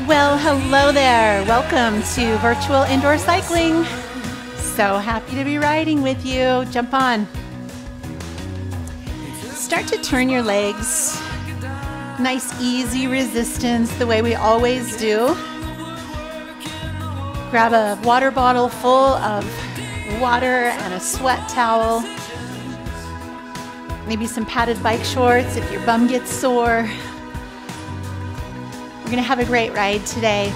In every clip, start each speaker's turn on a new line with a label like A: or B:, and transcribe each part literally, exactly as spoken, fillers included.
A: Well, hello there. Welcome to Virtual Indoor Cycling. So happy to be riding with you. Jump on. Start to turn your legs. Nice, easy resistance, the way we always do. Grab a water bottle full of water and a sweat towel. Maybe some padded bike shorts if your bum gets sore. We're gonna have a great ride today.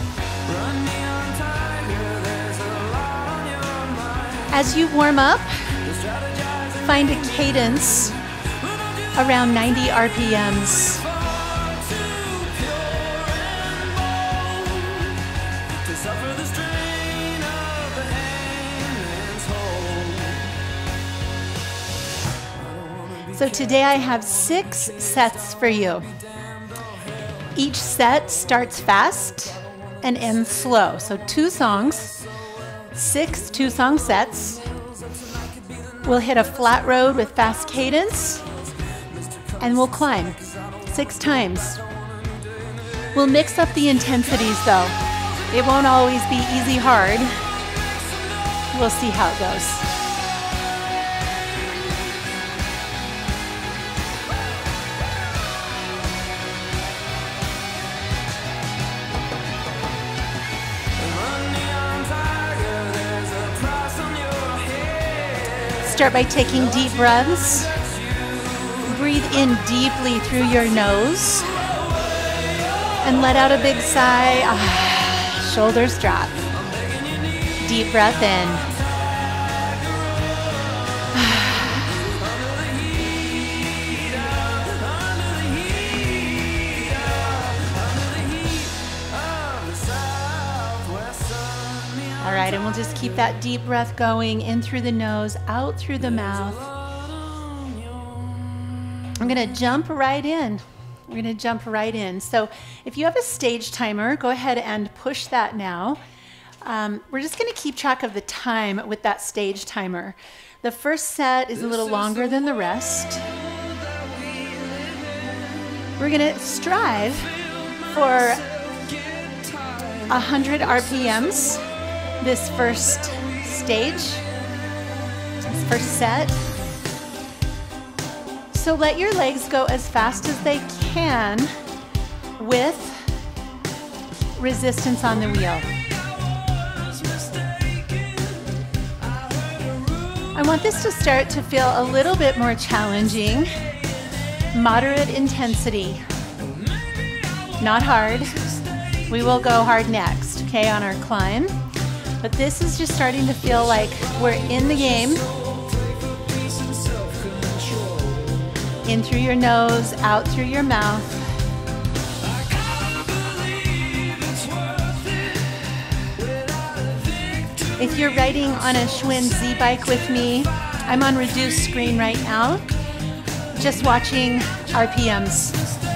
A: As you warm up, find a cadence around ninety R P Ms. So today I have six sets for you. Each set starts fast and ends slow. So two songs, six two-song sets. We'll hit a flat road with fast cadence, and we'll climb six times. We'll mix up the intensities though. It won't always be easy hard. We'll see how it goes. Start by taking deep breaths. Breathe in deeply through your nose and let out a big sigh. Ah, shoulders drop. Deep breath in. All right, and we'll just keep that deep breath going in through the nose, out through the mouth. I'm gonna jump right in. We're gonna jump right in. So if you have a stage timer, go ahead and push that now. Um, we're just gonna keep track of the time with that stage timer. The first set is a little longer than the rest. We're gonna strive for one hundred R P Ms. This first stage, this first set. So let your legs go as fast as they can with resistance on the wheel. I want this to start to feel a little bit more challenging. Moderate intensity, not hard. We will go hard next, okay, on our climb. But this is just starting to feel like we're in the game. In through your nose, out through your mouth. If you're riding on a Schwinn Z bike with me, I'm on reduced screen right now, just watching R P Ms.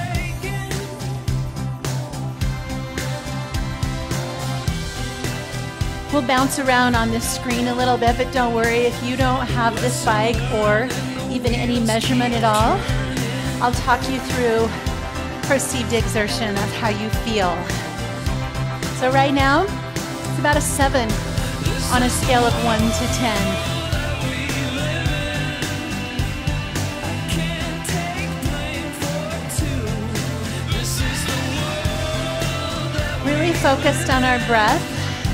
A: We'll bounce around on this screen a little bit, but don't worry if you don't have this bike or even any measurement at all. I'll talk you through perceived exertion of how you feel. So right now, it's about a seven on a scale of one to ten. Really focused on our breath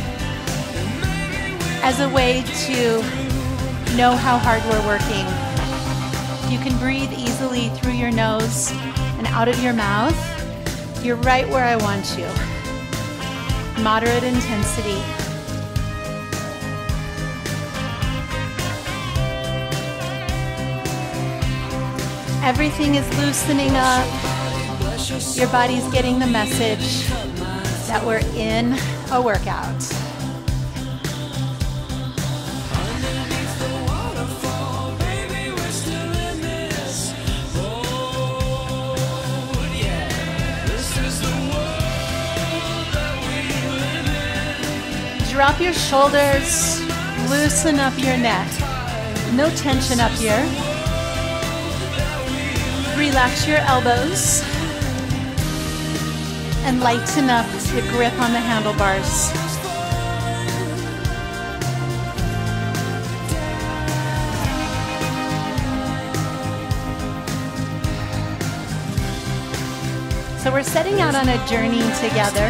A: as a way to know how hard we're working. You can breathe easily through your nose and out of your mouth. You're right where I want you. Moderate intensity. Everything is loosening up. Your body's getting the message that we're in a workout. Drop your shoulders, loosen up your neck. No tension up here. Relax your elbows. and lighten up the grip on the handlebars. So we're setting out on a journey together.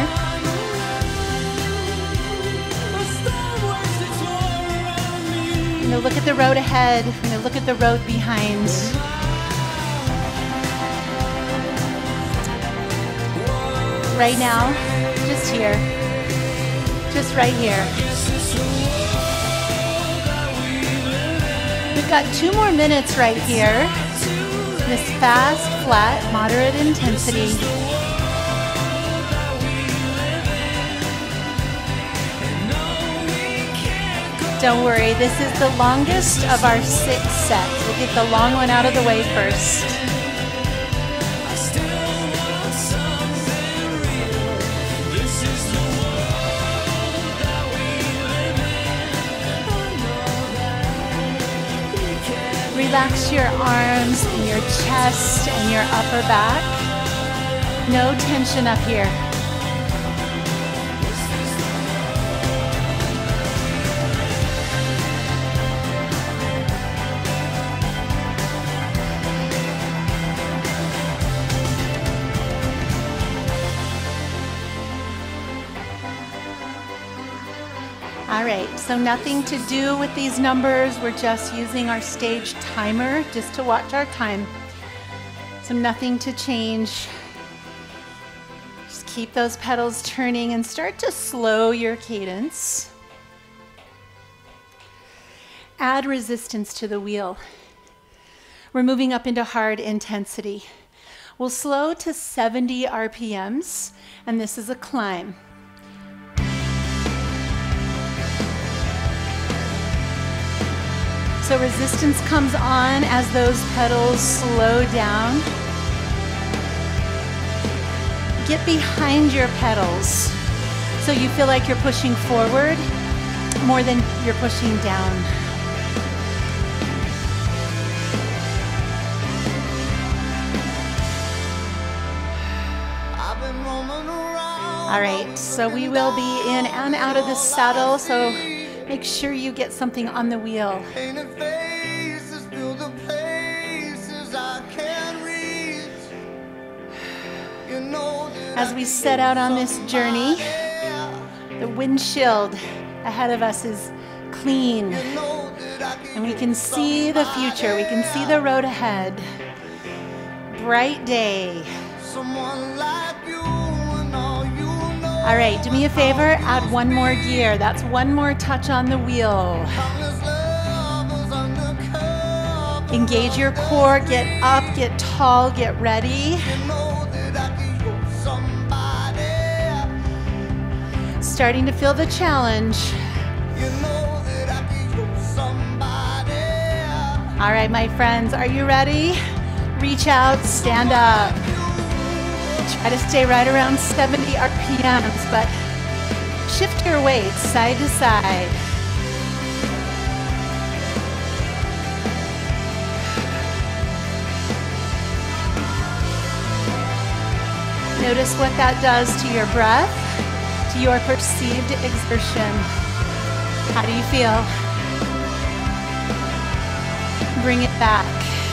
A: We're going to look at the road ahead. We're going to look at the road behind. Right now, just here, just right here. We've got two more minutes right here. This fast, flat, moderate intensity. Don't worry, this is the longest of our six sets. We'll get the long one out of the way first. Relax your arms and your chest and your upper back. No tension up here. All right, so nothing to do with these numbers. We're just using our stage timer just to watch our time. So nothing to change. Just keep those pedals turning and start to slow your cadence. Add resistance to the wheel. We're moving up into hard intensity. We'll slow to seventy R P Ms, and this is a climb. So resistance comes on as those pedals slow down. Get behind your pedals so you feel like you're pushing forward more than you're pushing down. All right, so we will be in and out of the saddle, so make sure you get something on the wheel. As we set out on this journey, the windshield ahead of us is clean, and we can see the future. We can see the road ahead. Bright day. All right, do me a favor, add one more gear. That's one more touch on the wheel. Engage your core, get up, get tall, get ready. Starting to feel the challenge. All right, my friends, are you ready? Reach out, stand up. Try to stay right around seventy R P Ms, but shift your weight side to side. Notice what that does to your breath, to your perceived exertion. How do you feel? Bring it back.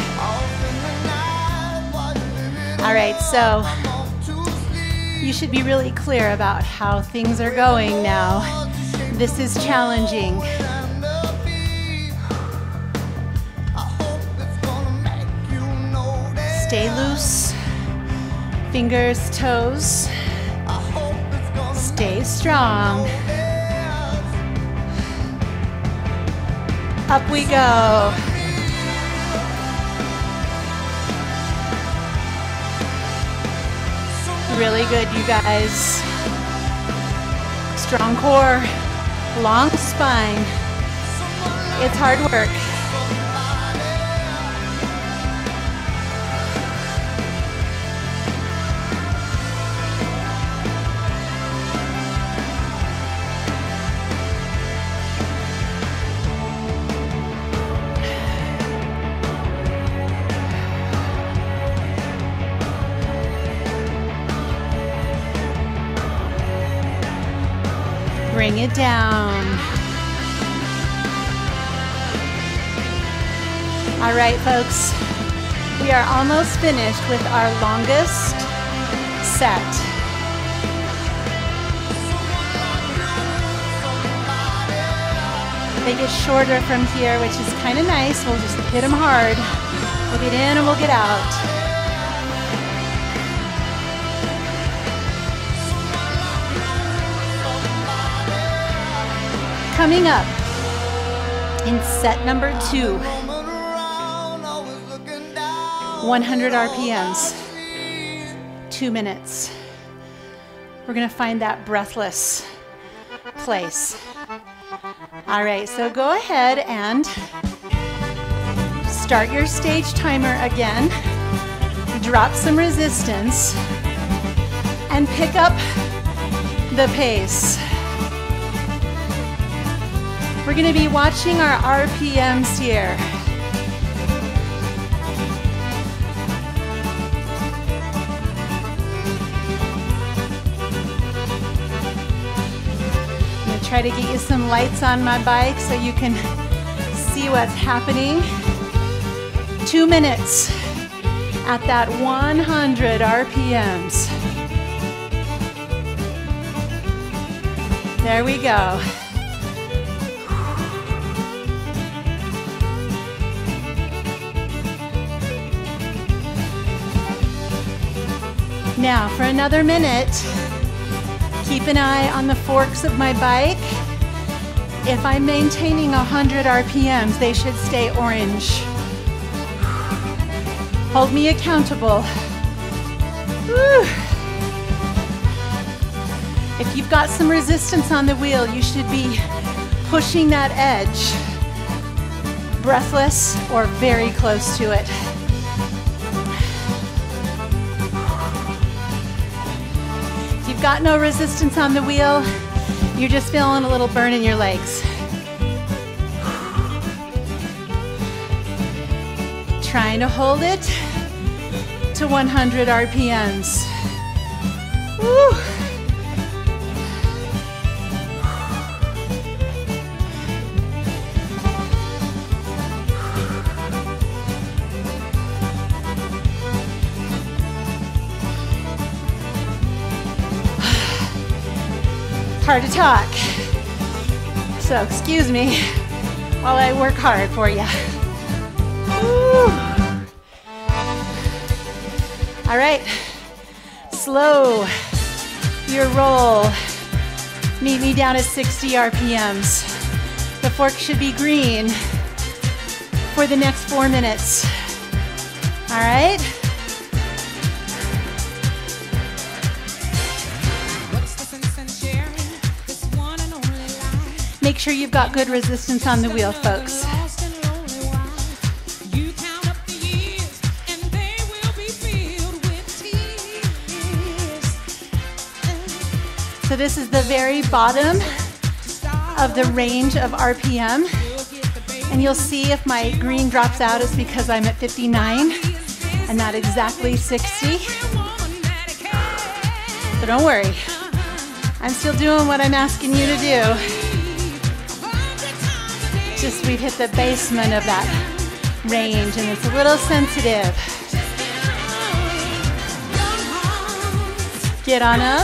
A: All right, so you should be really clear about how things are going now. This is challenging. Stay loose. Fingers, toes. Stay strong. Up we go. Really good, you guys. Strong core, long spine. It's hard work. bring it down. All right, folks, we are almost finished with our longest set. They get shorter from here, which is kind of nice. We'll just hit them hard. We'll get in and we'll get out. Coming up in set number two, one hundred R P Ms, two minutes. We're gonna find that breathless place. All right, so go ahead and start your stage timer again. Drop some resistance and pick up the pace. We're going to be watching our R P Ms here. I'm going to try to get you some lights on my bike so you can see what's happening. Two minutes at that one hundred R P Ms. There we go. Now for another minute, keep an eye on the forks of my bike. If I'm maintaining one hundred R P Ms, they should stay orange. Hold me accountable. Woo. If you've got some resistance on the wheel, you should be pushing that edge, breathless or very close to it. If you've got no resistance on the wheel, you're just feeling a little burn in your legs. Trying to hold it to one hundred R P Ms. Woo. Hard to talk, so excuse me while I work hard for you. Woo. All right, slow your roll. Meet me down at sixty R P Ms. The fork should be green for the next four minutes. All right? Make sure you've got good resistance on the wheel, folks. So this is the very bottom of the range of R P M. And you'll see if my green drops out, it's because I'm at fifty-nine and not exactly sixty. So don't worry. I'm still doing what I'm asking you to do. Just we've hit the basement of that range and it's a little sensitive. Get on up.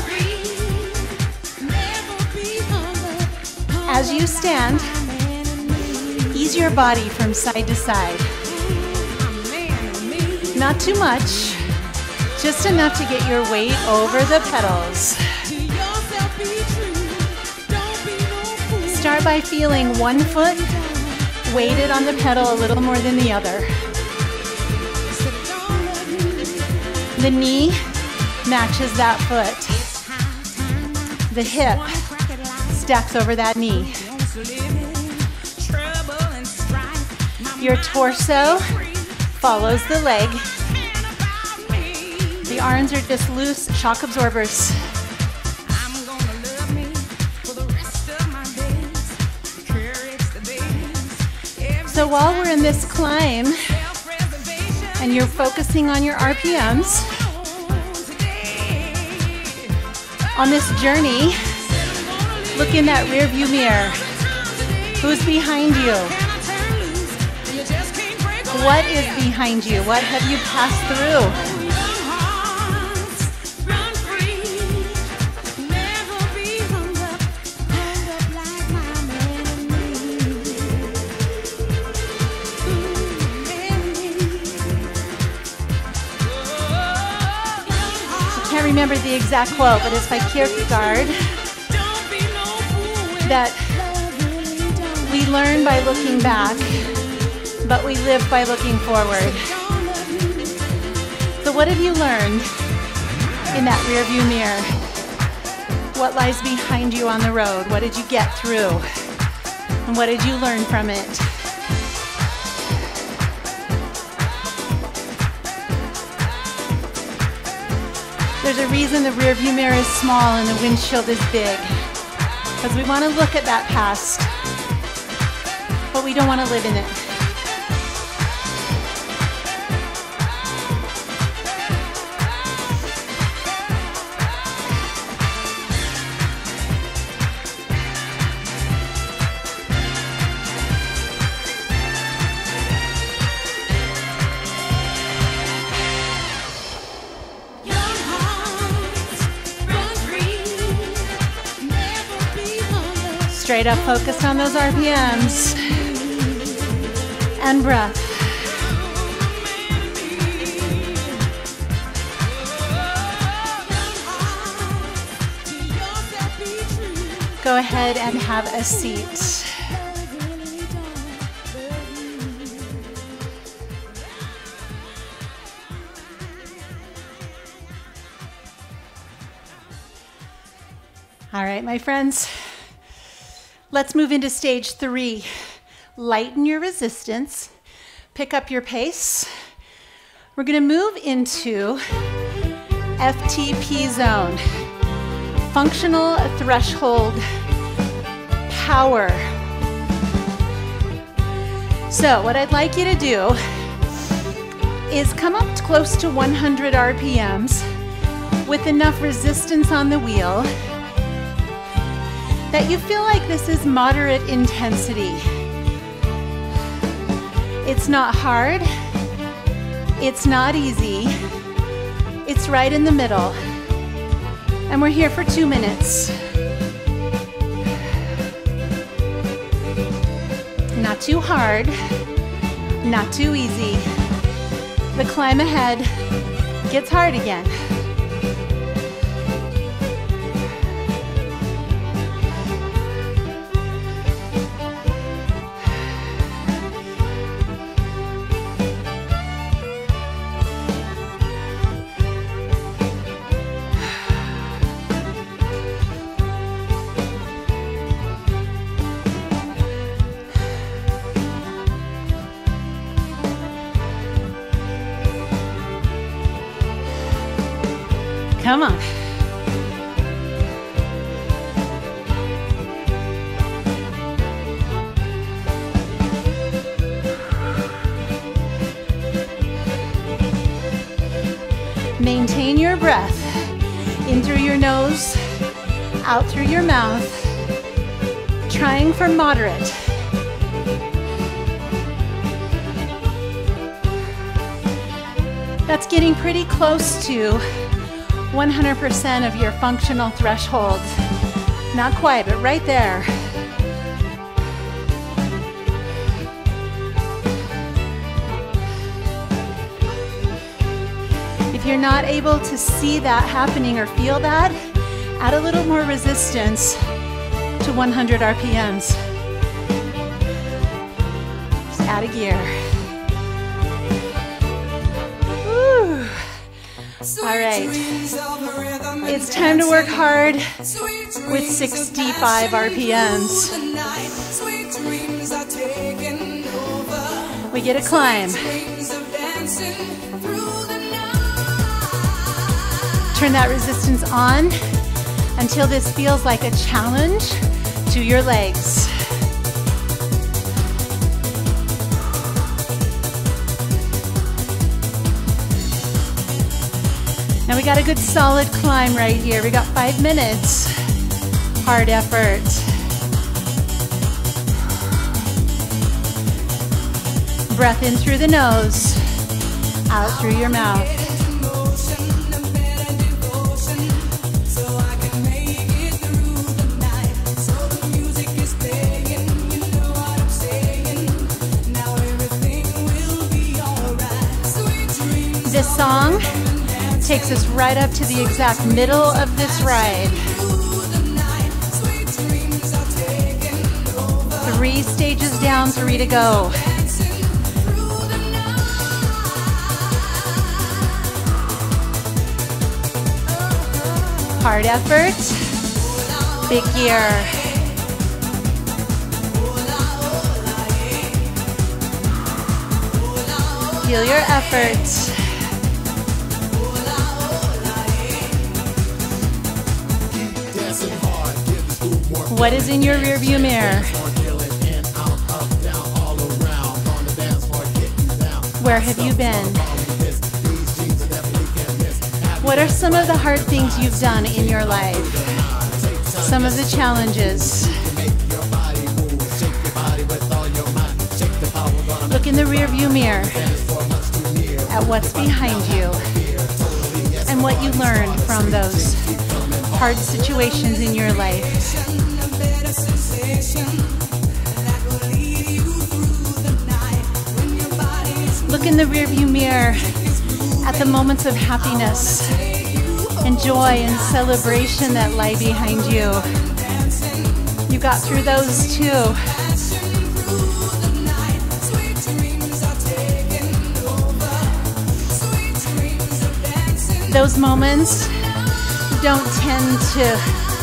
A: As you stand, ease your body from side to side. Not too much, just enough to get your weight over the pedals. Start by feeling one foot weighted on the pedal a little more than the other. The knee matches that foot. The hip stacks over that knee. Your torso follows the leg. The arms are just loose shock absorbers. So while we're in this climb and you're focusing on your R P Ms, on this journey, Look in that rear view mirror. Who's behind you? What is behind you? What have you passed through? I can't remember the exact quote, but it's by Kierkegaard that we learn by looking back, but we live by looking forward. So what have you learned in that rear view mirror? What lies behind you on the road? What did you get through? And what did you learn from it? There's a reason the rear view mirror is small and the windshield is big. Because we want to look at that past, but we don't want to live in it. Straight up, focused on those R P Ms. And breath. Go ahead and have a seat. All right, my friends. Let's move into stage three. Lighten your resistance, pick up your pace. We're gonna move into F T P zone, functional threshold power. So what I'd like you to do is come up close to one hundred R P Ms with enough resistance on the wheel that you feel like this is moderate intensity. It's not hard, it's not easy, it's right in the middle. And we're here for two minutes. Not too hard, not too easy. The climb ahead gets hard again. Come on. Maintain your breath in through your nose, out through your mouth, trying for moderate. That's getting pretty close to one hundred percent of your functional threshold. Not quite, but right there. If you're not able to see that happening or feel that, add a little more resistance to one hundred R P Ms. Just add a gear. Woo. All right, it's time to work hard with sixty-five R P Ms. We get a climb. Turn that resistance on until this feels like a challenge to your legs. Now we got a good solid climb right here. We got five minutes. Hard effort. Breath in through the nose, out through your mouth. This song takes us right up to the exact middle of this ride. Three stages down, three to go. Hard effort, big gear. Feel your effort. What is in your rearview mirror? Where have you been? What are some of the hard things you've done in your life? Some of the challenges. Look in the rearview mirror at what's behind you and what you learned from those hard situations in your life. Look in the rearview mirror at the moments of happiness and joy and celebration that lie behind you. You got through those too. Those moments don't tend to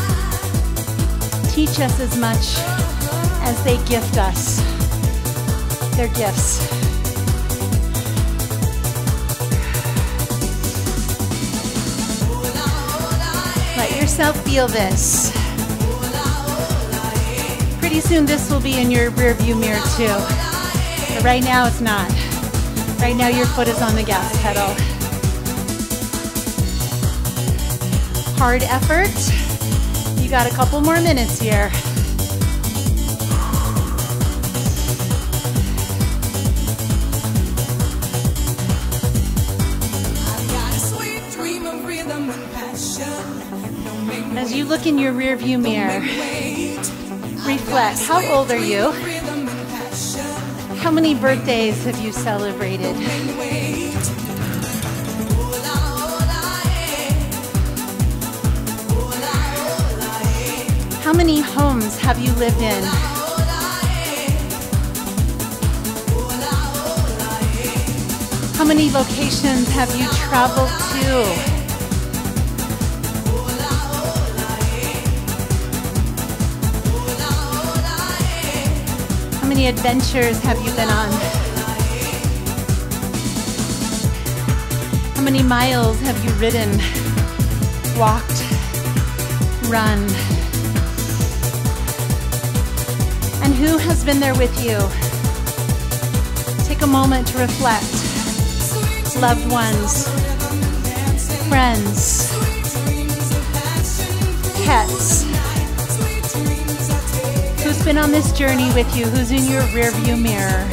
A: teach us as much as they gift us. They're gifts. Let yourself feel this. Pretty soon this will be in your rearview mirror too. But right now it's not. Right now your foot is on the gas pedal. Hard effort. You got a couple more minutes here. As you look in your rearview mirror, reflect. How old are you? How many birthdays have you celebrated? How many homes have you lived in? How many locations have you traveled to? How many adventures have you been on? How many miles have you ridden, walked, run? And who has been there with you? Take a moment to reflect. Loved ones, friends, pets. Who's been on this journey with you? Who's in your rearview mirror?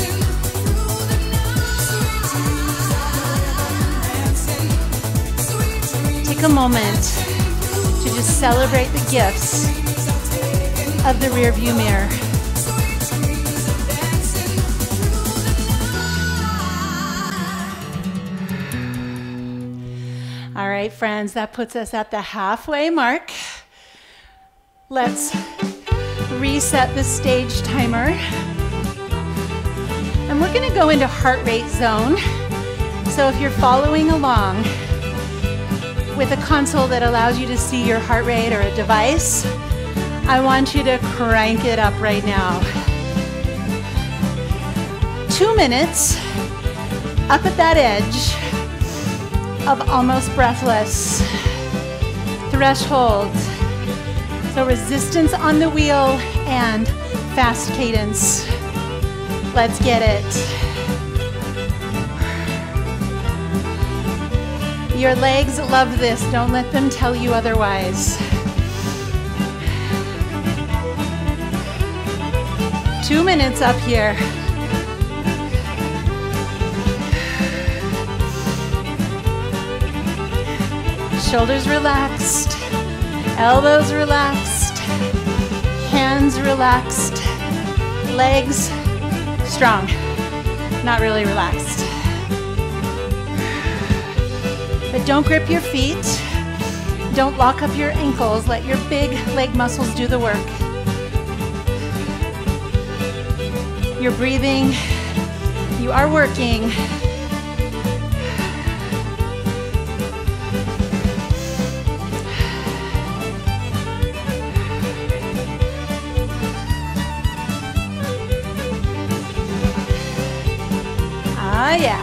A: Take a moment to just celebrate the gifts of the rearview mirror. All right, friends, that puts us at the halfway mark. Let's reset the stage timer. And we're gonna go into heart rate zone. So if you're following along with a console that allows you to see your heart rate or a device, I want you to crank it up right now. Two minutes up at that edge of almost breathless threshold. So resistance on the wheel and fast cadence. Let's get it. Your legs love this. Don't let them tell you otherwise. Two minutes up here. Shoulders relaxed, elbows relaxed, hands relaxed, legs strong, not really relaxed. But don't grip your feet. Don't lock up your ankles. Let your big leg muscles do the work. You're breathing. You are working. Ah, yeah.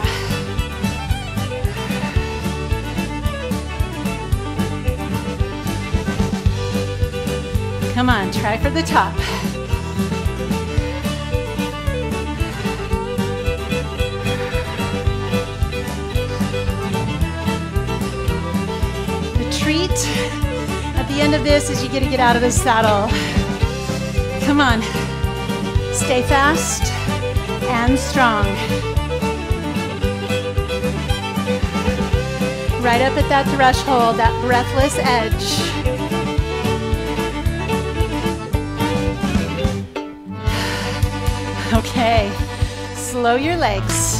A: Come on, try for the top. The treat at the end of this is you get to get out of the saddle. Come on, stay fast and strong. Right up at that threshold, that breathless edge. Okay, slow your legs.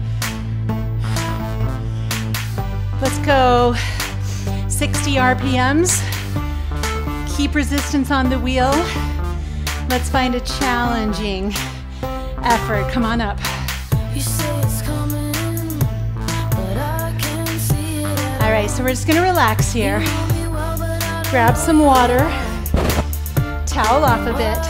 A: Let's go sixty R P Ms. Keep resistance on the wheel. Let's find a challenging effort. Come on up. All right, so we're just gonna relax here. Grab some water, towel off a bit.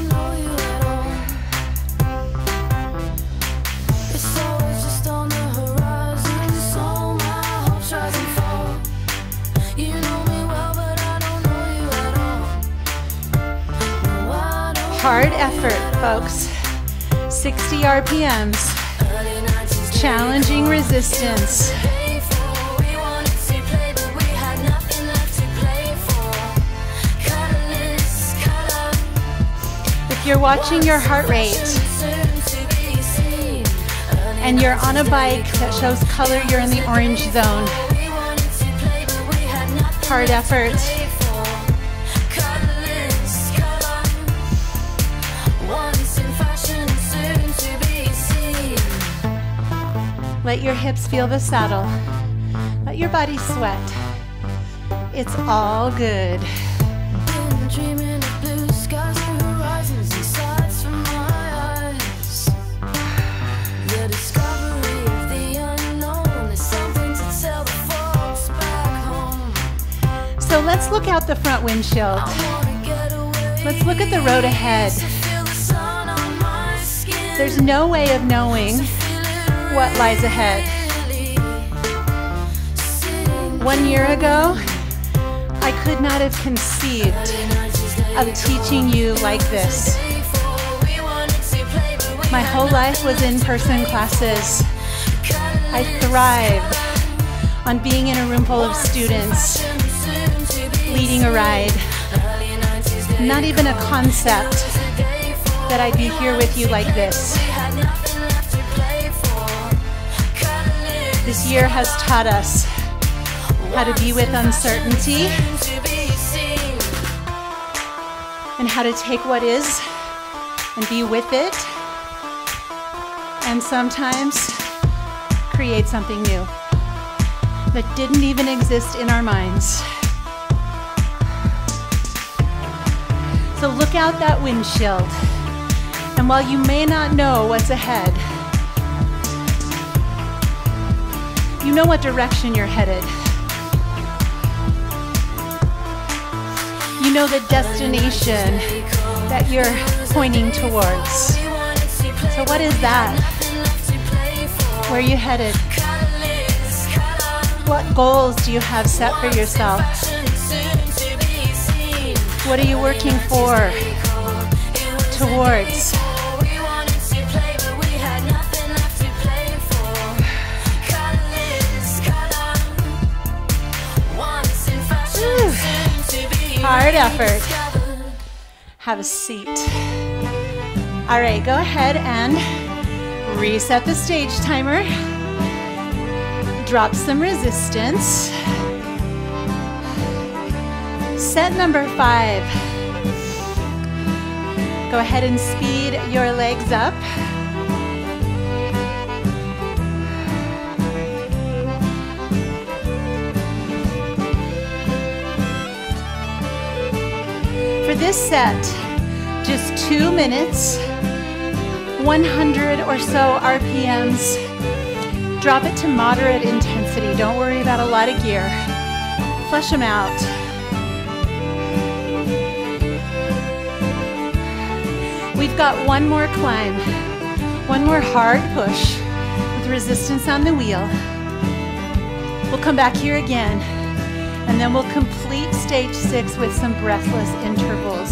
A: Hard effort, folks. sixty R P Ms. Challenging resistance. If you're watching your heart rate and you're on a bike that shows color, you're in the orange zone. Hard effort. Let your hips feel the saddle. Let your body sweat. It's all good. So let's look out the front windshield. Let's look at the road ahead. There's no way of knowing what lies ahead. One year ago, I could not have conceived of teaching you like this. My whole life was in-person classes. I thrived on being in a room full of students, leading a ride. Not even a concept that I'd be here with you like this. This year has taught us how to be with uncertainty and how to take what is and be with it, and sometimes create something new that didn't even exist in our minds. So look out that windshield, and while you may not know what's ahead, you know what direction you're headed. You know the destination that you're pointing towards. So what is that? Where are you headed? What goals do you have set for yourself? What are you working for, towards? Hard effort. Have a seat. All right, go ahead and reset the stage timer. Drop some resistance. Set number five. Go ahead and speed your legs up. For this set, just two minutes, one hundred or so R P Ms. Drop it to moderate intensity. Don't worry about a lot of gear. Flush them out. We've got one more climb, one more hard push with resistance on the wheel. We'll come back here again, and then we'll complete stage six with some breathless intervals.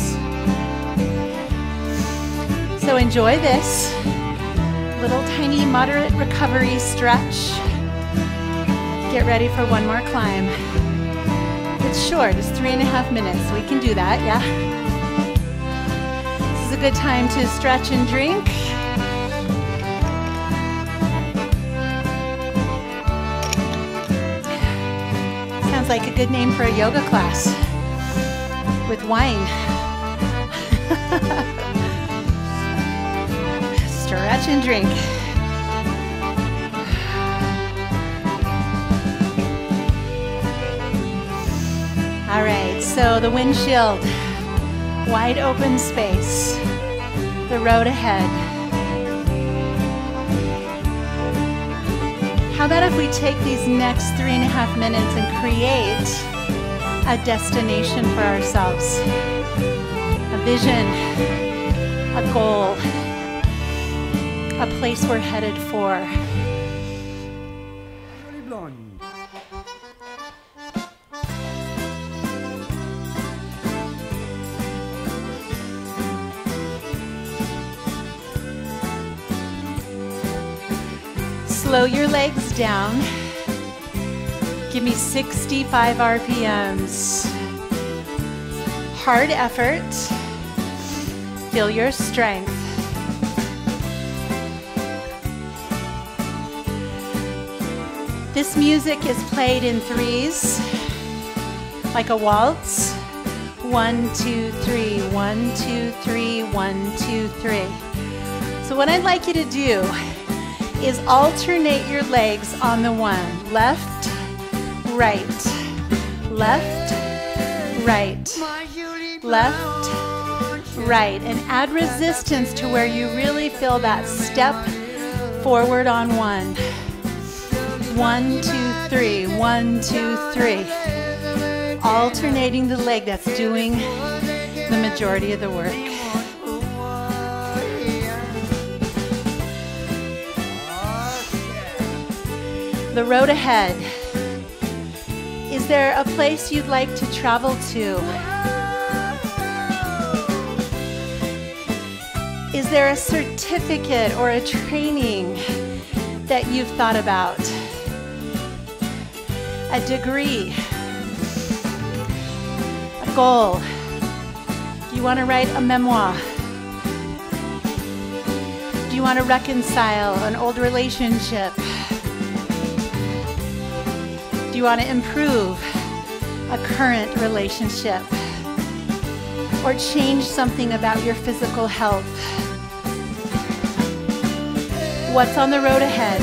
A: So enjoy this little tiny moderate recovery stretch. Get ready for one more climb. It's short, it's three and a half minutes. We can do that, yeah? This is a good time to stretch and drink. Sounds like a good name for a yoga class with wine. Stretch and drink. All right, so the windshield, wide open space, the road ahead. How about if we take these next three and a half minutes and create a destination for ourselves, a vision, a goal, a place we're headed for. Slow your legs down. Give me sixty-five R P Ms. Hard effort. Feel your strength. This music is played in threes, like a waltz. One, two, three, one, two, three, one, two, three. So what I'd like you to do is alternate your legs on the one. Left, right, left, right, left, right. And add resistance to where you really feel that step forward on one. One, two, three, one, two, three. Alternating the leg that's doing the majority of the work. The road ahead. Is there a place you'd like to travel to? Is there a certificate or a training that you've thought about? A degree? A goal? Do you want to write a memoir? Do you want to reconcile an old relationship? Do you want to improve a current relationship? Or change something about your physical health? What's on the road ahead?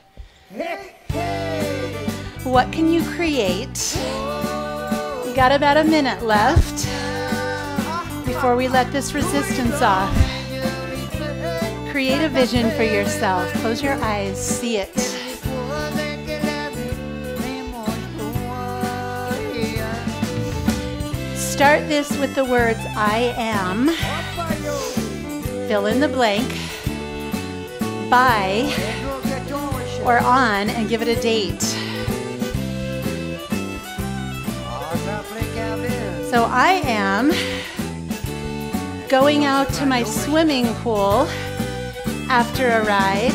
A: What can you create? We got about a minute left before we let this resistance off. Create a vision for yourself. Close your eyes, see it. Start this with the words I am. Fill in the blank. By or on, and give it a date. So I am going out to my swimming pool after a ride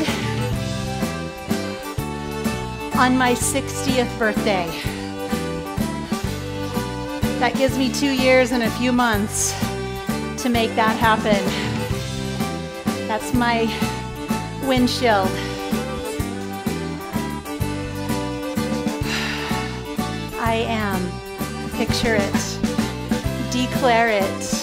A: on my sixtieth birthday. That gives me two years and a few months to make that happen. That's my windshield. I am. Picture it. Declare it.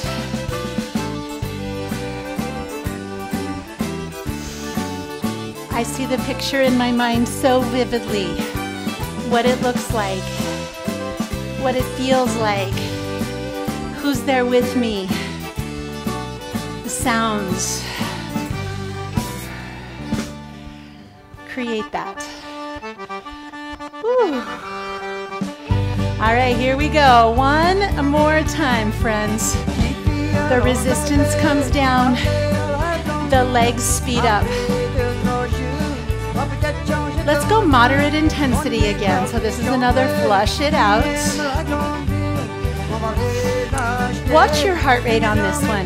A: I see the picture in my mind so vividly. What it looks like. What it feels like. Who's there with me? The sounds. Create that. Whew. All right, here we go. One more time, friends. The resistance comes down. The legs speed up. Let's go moderate intensity again. So this is another flush it out. Watch your heart rate on this one.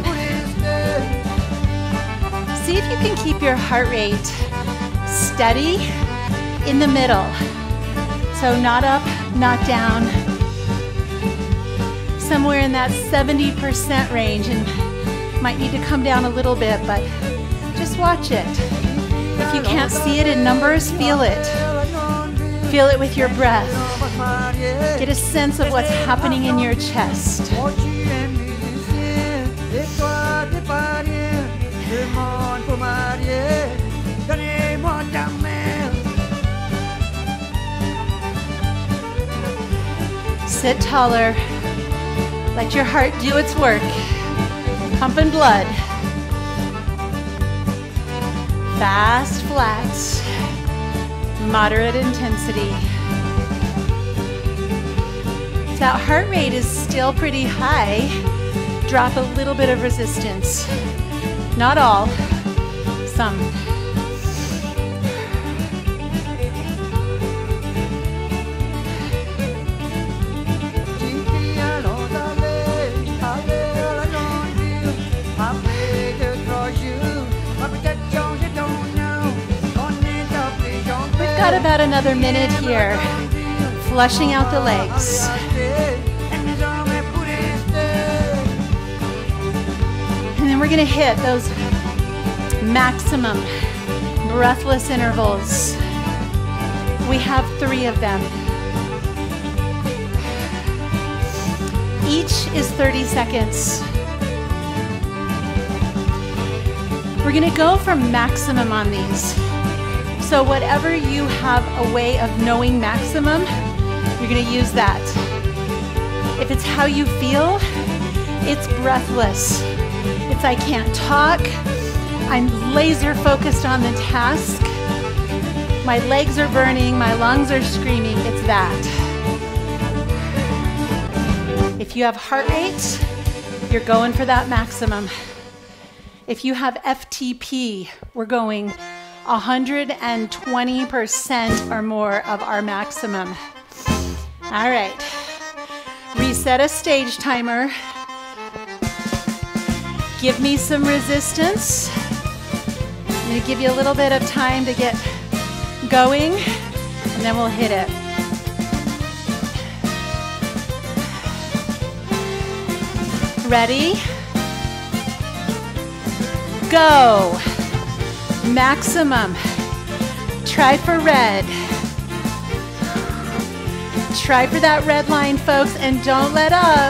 A: See if you can keep your heart rate steady in the middle. So not up, not down. Somewhere in that seventy percent range, and might need to come down a little bit, but just watch it. If you can't see it in numbers, feel it. Feel it with your breath. Get a sense of what's happening in your chest. Sit taller. Let your heart do its work. Pumping blood. Fast, flat. Moderate intensity. If that heart rate is still pretty high, drop a little bit of resistance. Not all, some. Got about another minute here, flushing out the legs. And then we're going to hit those maximum breathless intervals. We have three of them. Each is thirty seconds. We're going to go for maximum on these. So whatever you have a way of knowing maximum, you're going to use that. If it's how you feel, it's breathless. It's I can't talk. I'm laser focused on the task. My legs are burning. My lungs are screaming. It's that. If you have heart rate, you're going for that maximum. If you have F T P, we're going one hundred twenty percent or more of our maximum. All right, reset a stage timer. Give me some resistance. I'm gonna give you a little bit of time to get going, and then we'll hit it. Ready? Go. Maximum. Try for red. Try for that red line, folks, and don't let up.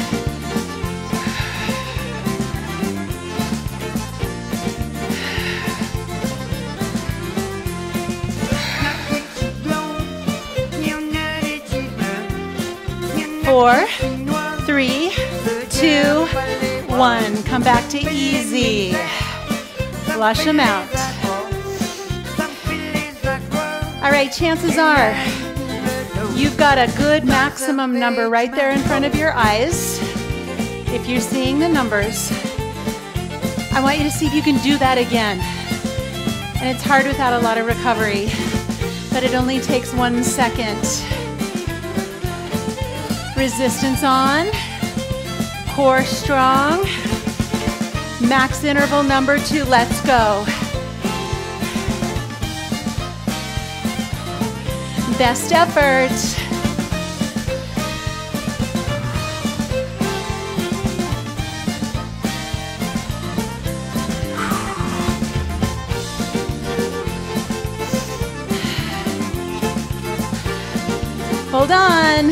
A: Four, three, two, one. Come back to easy. Flush them out. All right, chances are you've got a good maximum number right there in front of your eyes. If you're seeing the numbers, I want you to see if you can do that again. And it's hard without a lot of recovery, but it only takes one second. Resistance on, core strong. Max interval number two, let's go. Best effort. Hold on.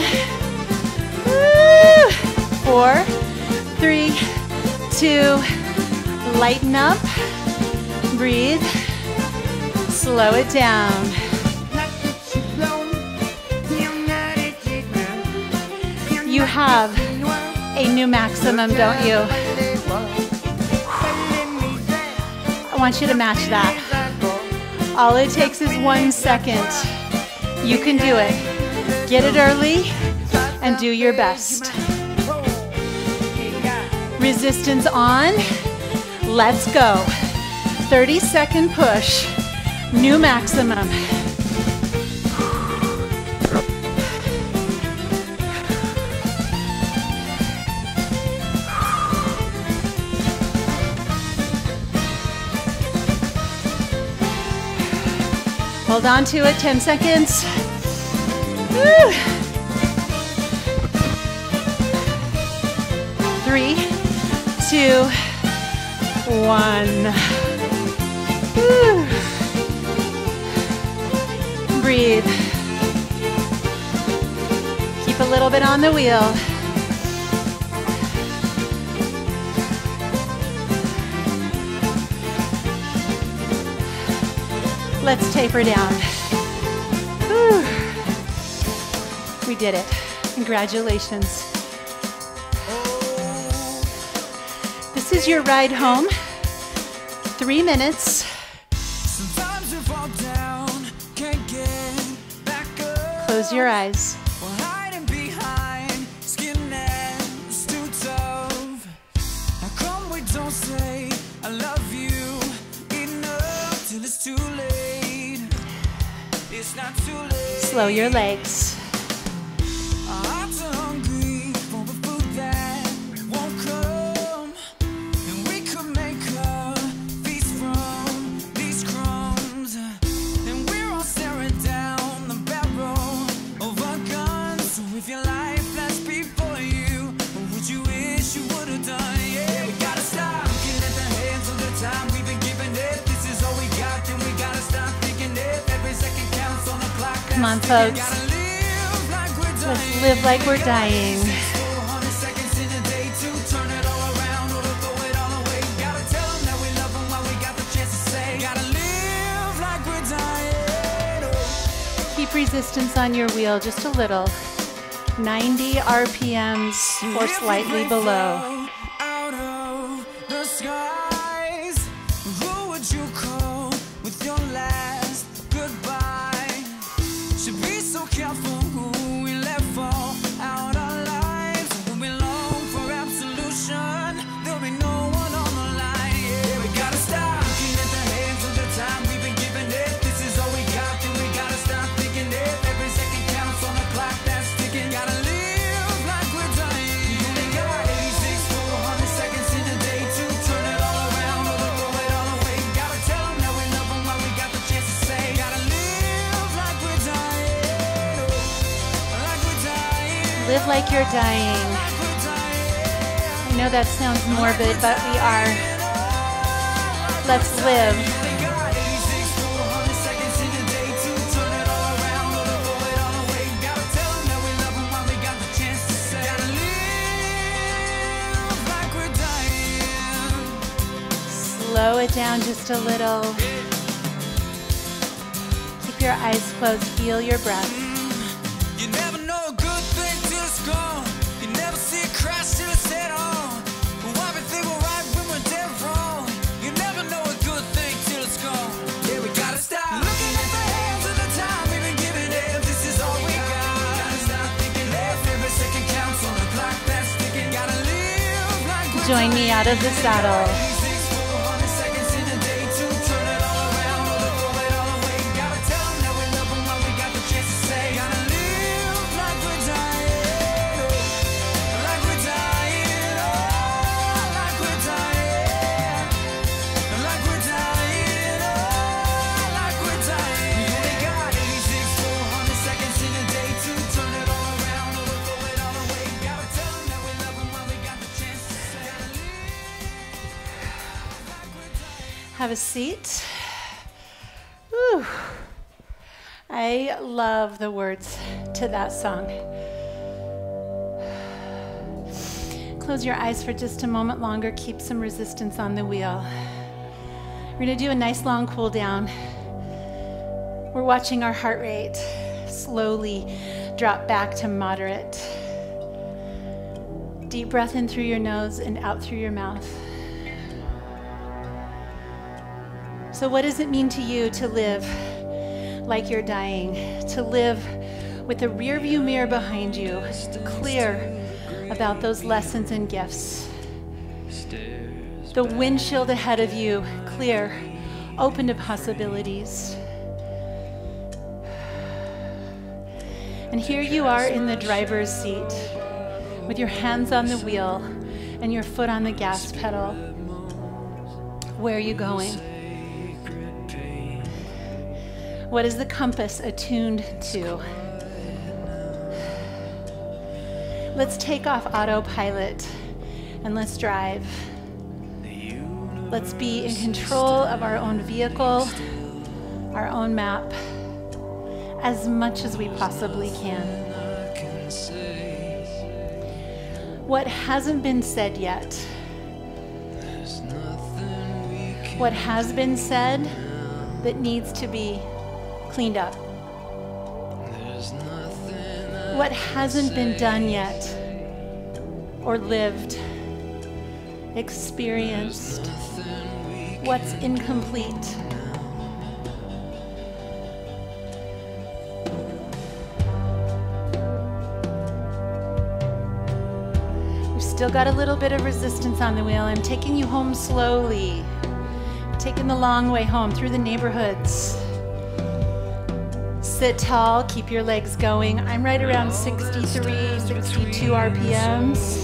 A: Woo. Four, three, two, lighten up, breathe, slow it down. You have a new maximum, don't you? I want you to match that. All it takes is one second. You can do it. Get it early and do your best. Resistance on. Let's go. thirty second push. New maximum. Hold on to it, ten seconds. Woo. Three, two, one. Woo. Breathe. Keep a little bit on the wheel. Let's taper down. Whew. We did it. Congratulations. This is your ride home. Three minutes. Sometimes you fall down, can't get back up. Close your eyes. Hiding behind skin that's too tough. How come we don't say I love you enough till it's too late? It's not too late. Slow your legs. Our hearts are hungry for the food that won't come, and we could make a feast from these crumbs. And we're all staring down the barrel of a gun. So if your life flashed before you, what would you wish you would have done? Yeah, we gotta stop looking at the hands of the time we've been giving it. This is all we got, then we gotta stop thinking it. Every second counts on the clock. Come on, folks. Let's live like we're dying. Keep resistance on your wheel just a little. ninety R P Ms or slightly below. Live like you're dying. I know that sounds morbid, but we are. Let's live. Slow it down just a little. Keep your eyes closed. Feel your breath.
B: You never know a good thing till it's gone. You never see a crash till it's head on. Why we think we're right when we're dead wrong? You never know a good thing till it's gone. Yeah, we gotta stop looking at the hands of the time we've been giving it. This is all we got. Gotta stop thinking left. Every second counts on the clock that's ticking. Gotta live like we're
A: Join me out of the saddle. Have a seat. Whew. I I love the words to that song. Close your eyes for just a moment longer. Keep some resistance on the wheel. We're going to do a nice long cool down. We're watching our heart rate slowly drop back to moderate. Deep breath in through your nose and out through your mouth. So what does it mean to you to live like you're dying? To live with the rearview mirror behind you, clear about those lessons and gifts. The windshield ahead of you, clear, open to possibilities. And here you are in the driver's seat with your hands on the wheel and your foot on the gas pedal. Where are you going? What is the compass attuned to? Let's take off autopilot and let's drive. Let's be in control of our own vehicle, our own map, as much as we possibly can. What hasn't been said yet? What has been said that needs to be cleaned up? What hasn't been done yet, or lived, experienced? What's incomplete? We've still got a little bit of resistance on the wheel. I'm taking you home slowly, taking the long way home through the neighborhoods. Sit tall, keep your legs going. I'm right around sixty-three, sixty-two R P Ms.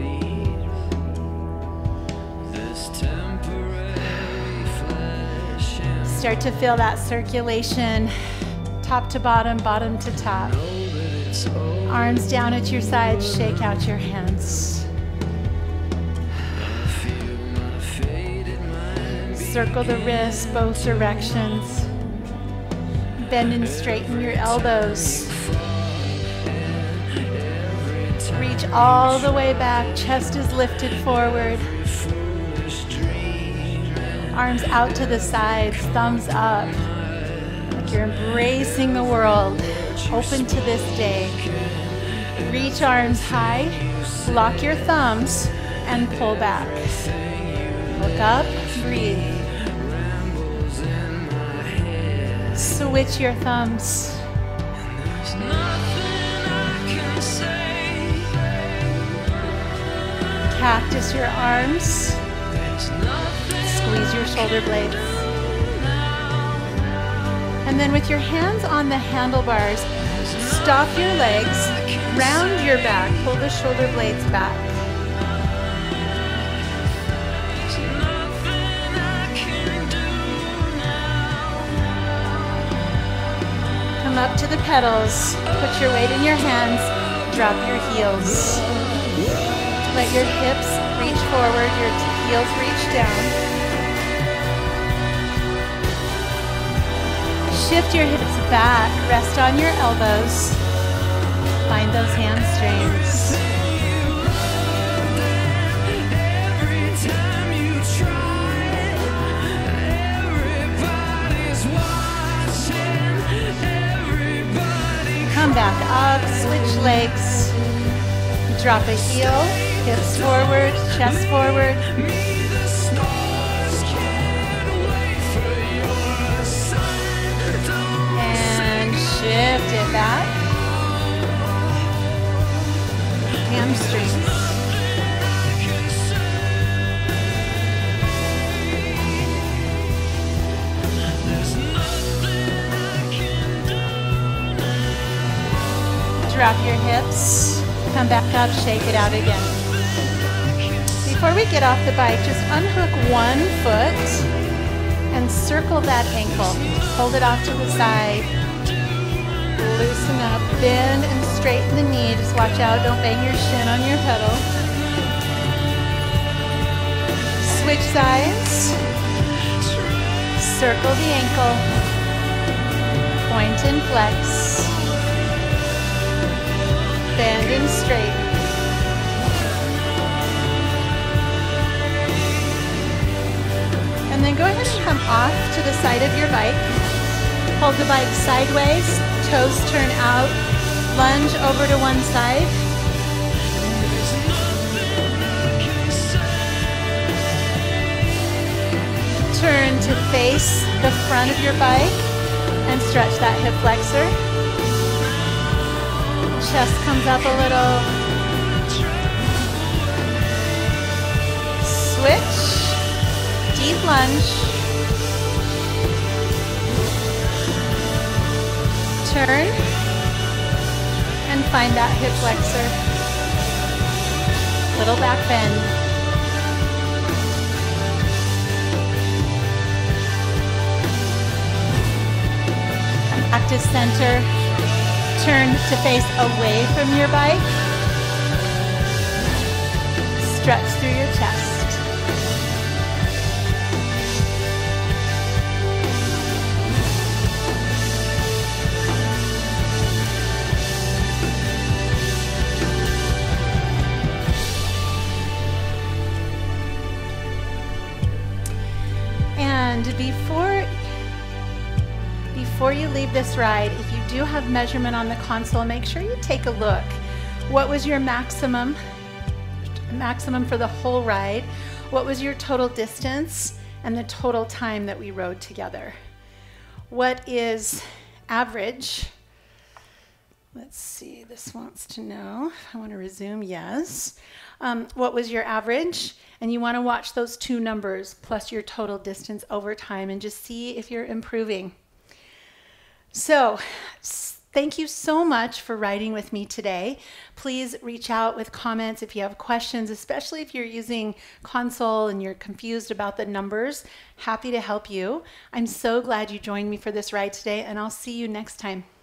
A: Start to feel that circulation, top to bottom, bottom to top. Arms down at your sides, shake out your hands. Circle the wrists both directions. Bend and straighten your elbows. Reach all the way back, chest is lifted forward. Arms out to the sides, thumbs up. Like you're embracing the world, open to this day. Reach arms high, lock your thumbs, and pull back. Look up, breathe. Switch your thumbs. Cactus your arms. Squeeze your shoulder blades. And then with your hands on the handlebars, stop your legs, round your back, pull the shoulder blades back. Come up to the pedals, put your weight in your hands, drop your heels. Let your hips reach forward, your heels reach down. Shift your hips back, rest on your elbows. Find those hamstrings. Come back up, switch legs. Drop a heel, hips forward, chest forward. Shift it back. Hamstrings. Drop your hips. Come back up, shake it out again. Before we get off the bike, just unhook one foot and circle that ankle. Hold it off to the side. Loosen up, bend and straighten the knee. Just watch out, don't bang your shin on your pedal. Switch sides. Circle the ankle. Point and flex. Bend and straight. And then go ahead and come off to the side of your bike. Hold the bike sideways, toes turn out, lunge over to one side. Turn to face the front of your bike and stretch that hip flexor. Chest comes up a little. Switch. Deep lunge. Turn. And find that hip flexor. Little back bend. Come back to center. Turn to face away from your bike. Stretch through your chest. And before Before you leave this ride, if you do have measurement on the console, make sure you take a look. What was your maximum, maximum for the whole ride? What was your total distance and the total time that we rode together? What is average? Let's see, this wants to know. I want to resume, yes. Um, what was your average? And you want to watch those two numbers plus your total distance over time and just see if you're improving. So, thank you so much for riding with me today. Please reach out with comments if you have questions, especially if you're using console and you're confused about the numbers. Happy to help you. I'm so glad you joined me for this ride today, and I'll see you next time.